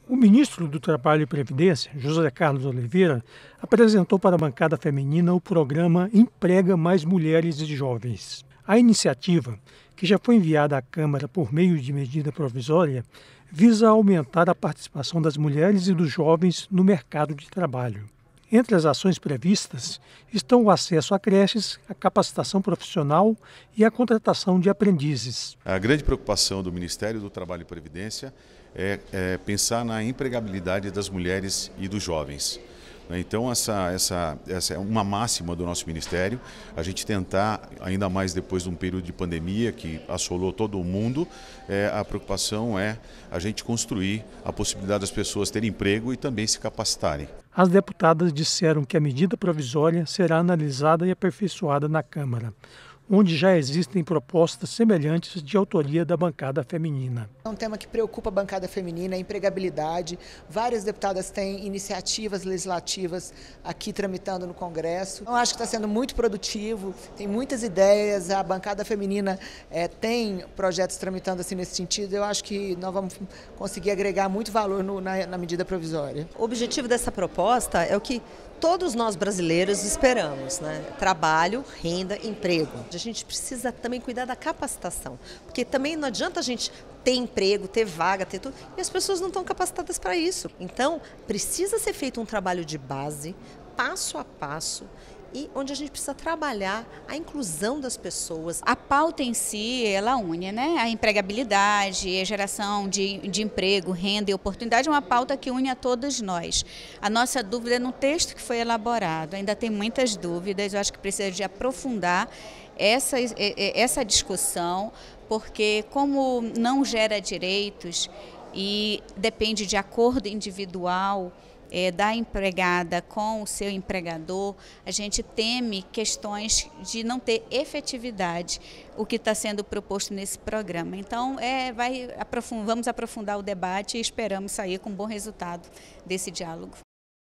O ministro do Trabalho e Previdência, José Carlos Oliveira, apresentou para a bancada feminina o programa Emprega Mais Mulheres e Jovens. A iniciativa, que já foi enviada à Câmara por meio de medida provisória, visa aumentar a participação das mulheres e dos jovens no mercado de trabalho. Entre as ações previstas estão o acesso a creches, a capacitação profissional e a contratação de aprendizes. A grande preocupação do Ministério do Trabalho e Previdência é pensar na empregabilidade das mulheres e dos jovens. Então essa é uma máxima do nosso Ministério, a gente tentar, ainda mais depois de um período de pandemia que assolou todo o mundo, a preocupação é a gente construir a possibilidade das pessoas terem emprego e também se capacitarem. As deputadas disseram que a medida provisória será analisada e aperfeiçoada na Câmara, onde já existem propostas semelhantes de autoria da bancada feminina. É um tema que preocupa a bancada feminina, a empregabilidade. Várias deputadas têm iniciativas legislativas aqui tramitando no Congresso. Eu acho que está sendo muito produtivo, tem muitas ideias, a bancada feminina tem projetos tramitando assim nesse sentido. Eu acho que nós vamos conseguir agregar muito valor na medida provisória. O objetivo dessa proposta é o que todos nós brasileiros esperamos, né? Trabalho, renda, emprego. A gente precisa também cuidar da capacitação, porque também não adianta a gente ter emprego, ter vaga, ter tudo, e as pessoas não estão capacitadas para isso. Então, precisa ser feito um trabalho de base, passo a passo, e onde a gente precisa trabalhar a inclusão das pessoas. A pauta em si, ela une, né? A empregabilidade, a geração de emprego, renda e oportunidade é uma pauta que une a todos nós. A nossa dúvida é no texto que foi elaborado, ainda tem muitas dúvidas, eu acho que precisa de aprofundar essa discussão, porque como não gera direitos e depende de acordo individual, da empregada com o seu empregador, a gente teme questões de não ter efetividade, o que está sendo proposto nesse programa. Então, vamos aprofundar o debate e esperamos sair com um bom resultado desse diálogo.